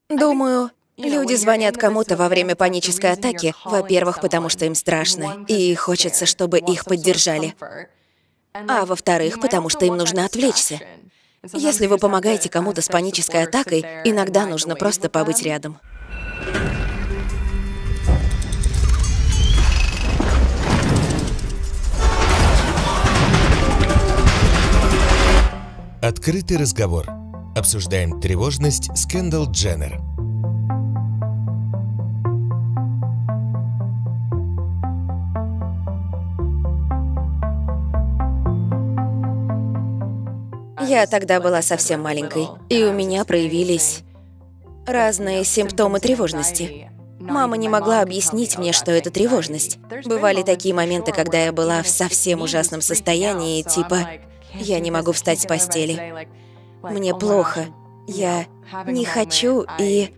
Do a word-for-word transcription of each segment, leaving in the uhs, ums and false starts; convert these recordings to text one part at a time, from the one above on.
Думаю, люди звонят кому-то во время панической атаки, во-первых, потому что им страшно, и хочется, чтобы их поддержали. А во-вторых, потому что им нужно отвлечься. Если вы помогаете кому-то с панической атакой, иногда нужно просто побыть рядом. Открытый разговор. Обсуждаем тревожность с Кендалл Дженнер. Я тогда была совсем маленькой, и у меня проявились разные симптомы тревожности. Мама не могла объяснить мне, что это тревожность. Бывали такие моменты, когда я была в совсем ужасном состоянии, типа «я не могу встать с постели», «мне плохо», «я не хочу» и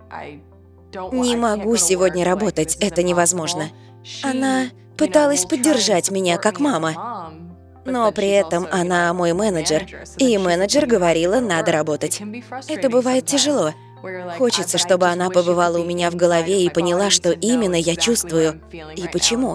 «не могу сегодня работать, это невозможно». Она пыталась поддержать меня как мама. Но при этом она мой менеджер, и менеджер говорила, надо работать. Это бывает тяжело. Хочется, чтобы она побывала у меня в голове и поняла, что именно я чувствую и почему.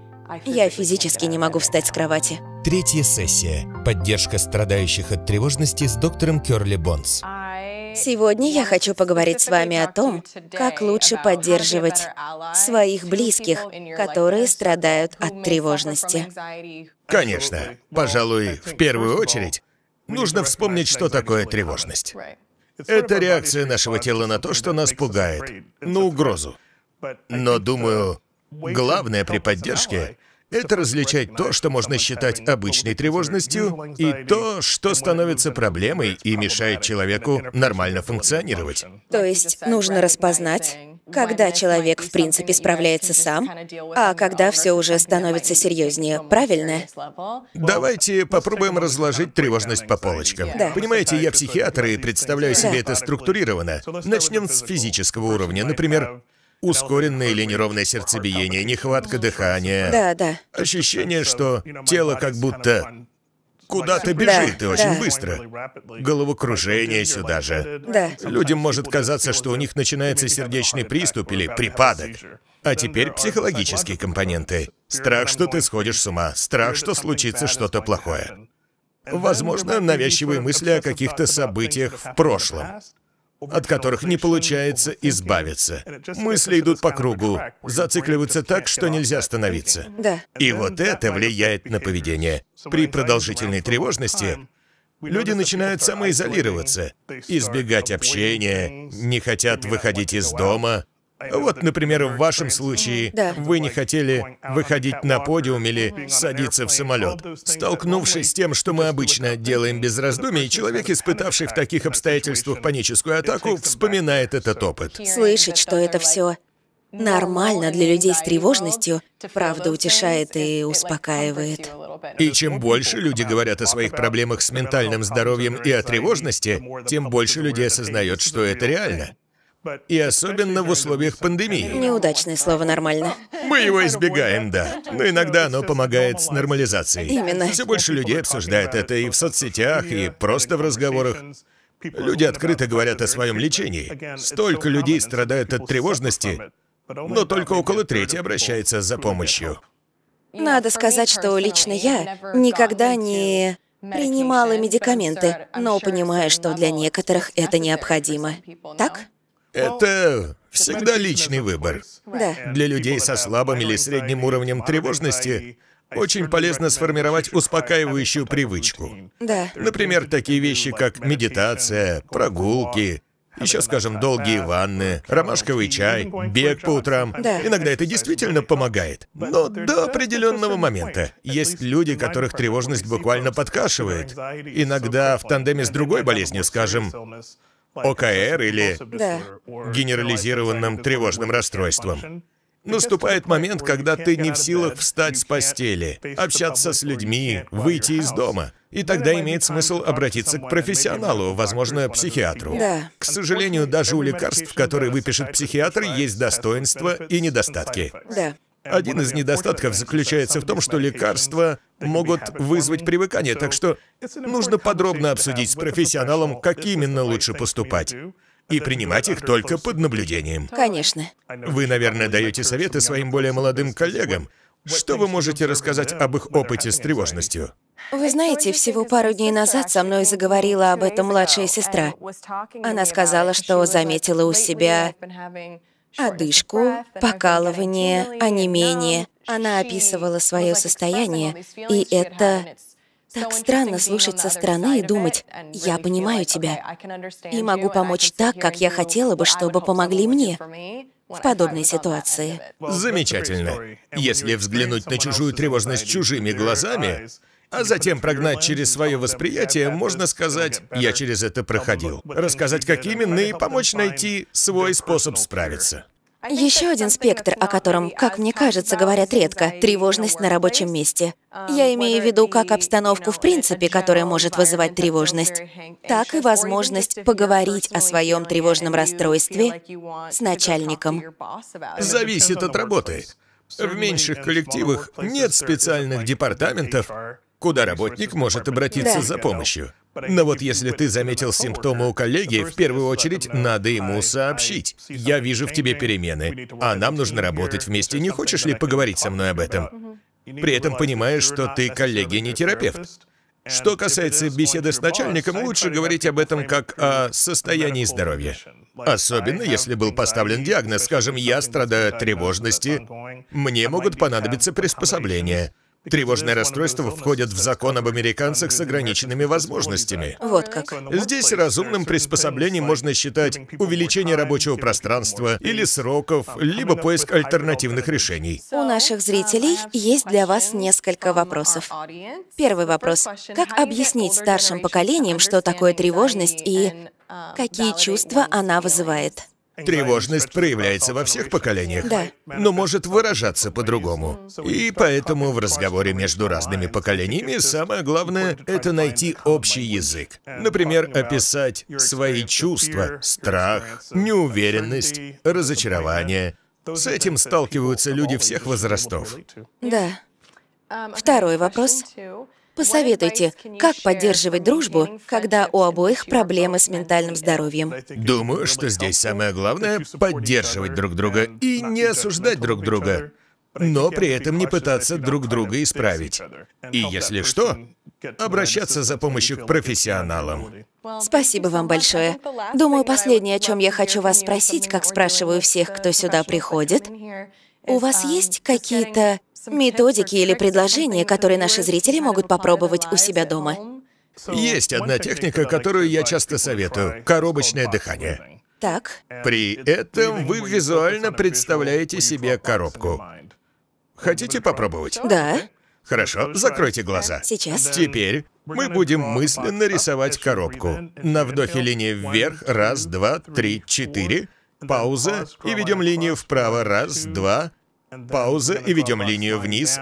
Я физически не могу встать с кровати. Третья сессия. Поддержка страдающих от тревожности с доктором Кёрли Бонс. Сегодня я хочу поговорить с вами о том, как лучше поддерживать своих близких, которые страдают от тревожности. Конечно. Пожалуй, в первую очередь, нужно вспомнить, что такое тревожность. Это реакция нашего тела на то, что нас пугает, на угрозу. Но, думаю, главное при поддержке — это различать то, что можно считать обычной тревожностью, и то, что становится проблемой и мешает человеку нормально функционировать. То есть нужно распознать, когда человек в принципе справляется сам, а когда все уже становится серьезнее, правильно? Давайте попробуем разложить тревожность по полочкам. Да. Понимаете, я психиатр и представляю себе Да. это структурированно. Начнем с физического уровня. Например, ускоренное или неровное сердцебиение, нехватка дыхания. Да, да. Ощущение, что тело как будто куда-то бежит, Да, и очень да. быстро. Головокружение сюда же. Да. Людям может казаться, что у них начинается сердечный приступ или припадок. А теперь психологические компоненты. Страх, что ты сходишь с ума. Страх, что случится что-то плохое. Возможно, навязчивые мысли о каких-то событиях в прошлом, от которых не получается избавиться. Мысли идут по кругу, зацикливаются так, что нельзя остановиться. Да. И вот это влияет на поведение. При продолжительной тревожности люди начинают самоизолироваться, избегать общения, не хотят выходить из дома. Вот, например, в вашем случае Да. вы не хотели выходить на подиум или садиться в самолет. Столкнувшись с тем, что мы обычно делаем без раздумий, человек, испытавший в таких обстоятельствах паническую атаку, вспоминает этот опыт. Слышать, что это все нормально для людей с тревожностью, правда утешает и успокаивает. И чем больше люди говорят о своих проблемах с ментальным здоровьем и о тревожности, тем больше людей осознает, что это реально. И особенно в условиях пандемии. Неудачное слово «нормально». Мы его избегаем, да. Но иногда оно помогает с нормализацией. Именно. Все больше людей обсуждают это и в соцсетях, и просто в разговорах. Люди открыто говорят о своем лечении. Столько людей страдают от тревожности, но только около трети обращается за помощью. Надо сказать, что лично я никогда не принимала медикаменты, но понимаю, что для некоторых это необходимо. Так? Это всегда личный выбор. Да. Для людей со слабым или средним уровнем тревожности очень полезно сформировать успокаивающую привычку. Да. Например, такие вещи, как медитация, прогулки, еще, скажем, долгие ванны, ромашковый чай, бег по утрам. Да. Иногда это действительно помогает. Но до определенного момента. Есть люди, которых тревожность буквально подкашивает. Иногда в тандеме с другой болезнью, скажем, о ка эр или Да. генерализированным тревожным расстройством. Наступает момент, когда ты не в силах встать с постели, общаться с людьми, выйти из дома. И тогда имеет смысл обратиться к профессионалу, возможно, психиатру. Да. К сожалению, даже у лекарств, которые выпишет психиатр, есть достоинства и недостатки. Да. Один из недостатков заключается в том, что лекарства могут вызвать привыкание, так что нужно подробно обсудить с профессионалом, как именно лучше поступать. и принимать их только под наблюдением. Конечно. Вы, наверное, даете советы своим более молодым коллегам. Что вы можете рассказать об их опыте с тревожностью? Вы знаете, всего пару дней назад со мной заговорила об этом младшая сестра. Она сказала, что заметила у себя одышку, покалывание, онемение. Она описывала свое состояние, и это так странно слушать со стороны и думать: «Я понимаю тебя и могу помочь так, как я хотела бы, чтобы помогли мне в подобной ситуации». Замечательно. Если взглянуть на чужую тревожность чужими глазами, а затем прогнать через свое восприятие, можно сказать: «Я через это проходил». Рассказать, как именно, и помочь найти свой способ справиться. Еще один спектр, о котором, как мне кажется, говорят редко — тревожность на рабочем месте. Я имею в виду как обстановку в принципе, которая может вызывать тревожность, так и возможность поговорить о своем тревожном расстройстве с начальником. Зависит от работы. В меньших коллективах нет специальных департаментов, куда работник может обратиться Да. за помощью. Но вот если ты заметил симптомы у коллеги, в первую очередь надо ему сообщить. «Я вижу в тебе перемены, а нам нужно работать вместе. Не хочешь ли поговорить со мной об этом?» При этом понимаешь, что ты, коллеги, не терапевт. Что касается беседы с начальником, лучше говорить об этом как о состоянии здоровья. Особенно, если был поставлен диагноз, скажем, «Я страдаю от тревожности, мне могут понадобиться приспособления». Тревожные расстройства входят в закон об американцах с ограниченными возможностями. Вот как. Здесь разумным приспособлением можно считать увеличение рабочего пространства или сроков, либо поиск альтернативных решений. У наших зрителей есть для вас несколько вопросов. Первый вопрос. Как объяснить старшим поколениям, что такое тревожность и какие чувства она вызывает? Тревожность проявляется во всех поколениях, Да. но может выражаться по-другому. И поэтому в разговоре между разными поколениями самое главное — это найти общий язык. Например, описать свои чувства, страх, неуверенность, разочарование. С этим сталкиваются люди всех возрастов. Да. Второй вопрос. Посоветуйте, как поддерживать дружбу, когда у обоих проблемы с ментальным здоровьем. Думаю, что здесь самое главное — поддерживать друг друга и не осуждать друг друга, но при этом не пытаться друг друга исправить. И если что, обращаться за помощью к профессионалам. Спасибо вам большое. Думаю, последнее, о чем я хочу вас спросить, как спрашиваю всех, кто сюда приходит, у вас есть какие-то методики или предложения, которые наши зрители могут попробовать у себя дома? Есть одна техника, которую я часто советую — коробочное дыхание. Так. При этом вы визуально представляете себе коробку. Хотите попробовать? Да. Хорошо, закройте глаза. Сейчас. Теперь мы будем мысленно рисовать коробку. На вдохе линия вверх, раз, два, три, четыре. Пауза, и ведем линию вправо, раз, два. Пауза, и ведем линию вниз.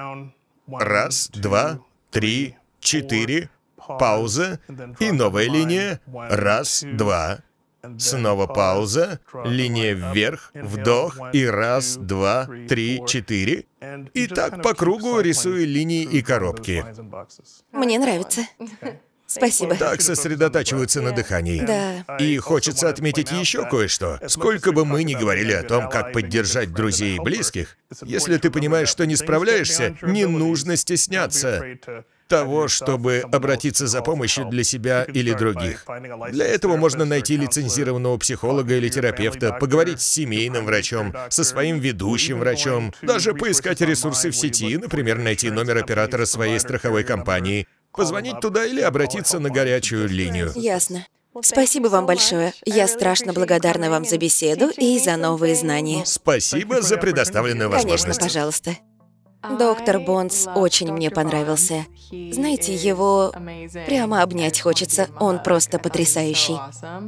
Раз, два, три, четыре. Пауза, и новая линия. Раз, два. Снова пауза, линия вверх, вдох, и раз, два, три, четыре. И так по кругу рисую линии и коробки. Мне нравится. Спасибо. Так сосредотачиваются на дыхании. Да. И хочется отметить еще кое-что. Сколько бы мы ни говорили о том, как поддержать друзей и близких, если ты понимаешь, что не справляешься, не нужно стесняться того, чтобы обратиться за помощью для себя или других. Для этого можно найти лицензированного психолога или терапевта, поговорить с семейным врачом, со своим ведущим врачом, даже поискать ресурсы в сети, например, найти номер оператора своей страховой компании, позвонить туда или обратиться на горячую линию. Ясно. Спасибо вам большое. Я страшно благодарна вам за беседу и за новые знания. Спасибо за предоставленную Конечно, возможность. пожалуйста. Доктор Бонс очень мне понравился. Знаете, его прямо обнять хочется. Он просто потрясающий.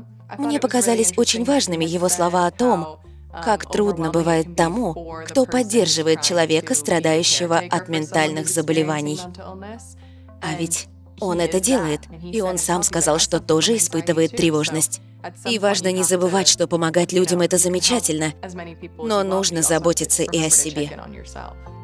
Мне показались очень важными его слова о том, как трудно бывает тому, кто поддерживает человека, страдающего от ментальных заболеваний. А ведь он это делает, и он сам сказал, что тоже испытывает тревожность. И важно не забывать, что помогать людям — это замечательно, но нужно заботиться и о себе.